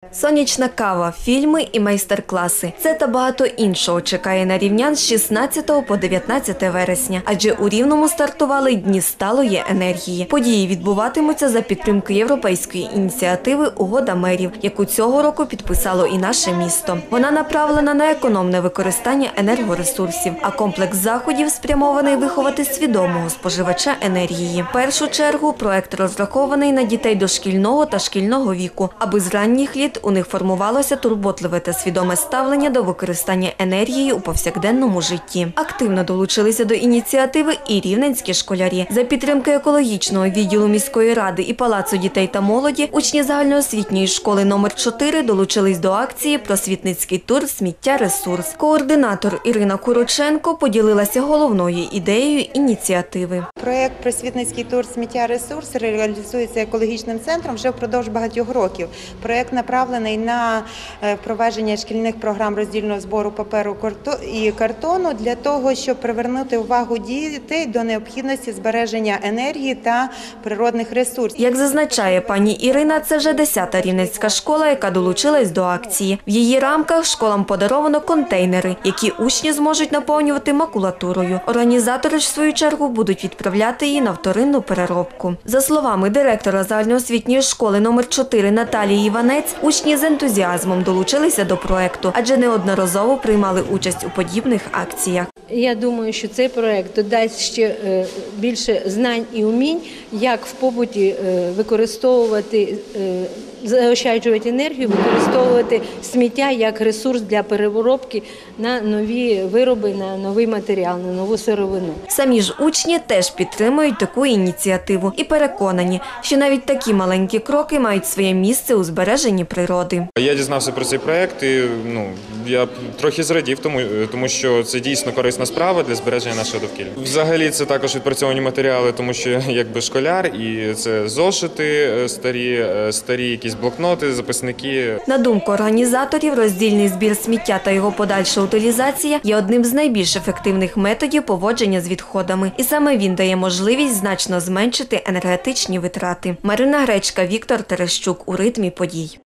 Сонячна кава, фільми і майстер-класи. Це та багато іншого чекає на рівнян з 16 по 19 вересня, адже у Рівному стартували Дні сталої енергії. Події відбуватимуться за підтримки європейської ініціативи «Угода мерів», яку цього року підписало і наше місто. Вона направлена на економне використання енергоресурсів, а комплекс заходів спрямований виховати свідомого споживача енергії. В першу чергу проект розрахований на дітей дошкільного та шкільного віку, аби з ранніх літ у них формувалося турботливе та свідоме ставлення до використання енергії у повсякденному житті. Активно долучилися до ініціативи і рівненські школярі. За підтримки екологічного відділу міської ради і Палацу дітей та молоді, учні загальноосвітньої школи номер 4 долучились до акції «Просвітницький тур «Сміття-ресурс». Координатор Ірина Куроченко поділилася головною ідеєю ініціативи. Проєкт «Просвітницький тур «Сміття-ресурс» реалізується екологічним центром вже впродовж багатьох років. Проєкт направлений на впровадження шкільних програм роздільного збору паперу і картону для того, щоб привернути увагу дітей до необхідності збереження енергії та природних ресурсів. Як зазначає пані Ірина, це вже 10-та рівненська школа, яка долучилась до акції. В її рамках школам подаровано контейнери, які учні зможуть наповнювати макулатурою. Організатори ж, в свою чергу, будуть відправляти її на вторинну переробку. За словами директора загальноосвітньої школи номер 4 Наталії Іванець, учні з ентузіазмом долучилися до проекту, адже неодноразово приймали участь у подібних акціях. Я думаю, що цей проект додасть ще більше знань і умінь, як в побуті використовувати, заощаджувати енергію, використовувати сміття як ресурс для переробки на нові вироби, на новий матеріал, на нову сировину. Самі ж учні теж підтримують таку ініціативу і переконані, що навіть такі маленькі кроки мають своє місце у збереженні природи. Я дізнався про цей проєкт і я трохи зрадів, тому що це дійсно корисна справа для збереження нашого довкілля. Взагалі це також відпрацьовані матеріали, тому що я якби школяр, і це зошити старі якісь блокноти, записники. На думку організаторів, роздільний збір сміття та його подальша утилізація є одним з найбільш ефективних методів поводження з відходами. І саме він дає можливість значно зменшити енергетичні витрати. Марина Гречка, Віктор Терещук. У ритмі подій.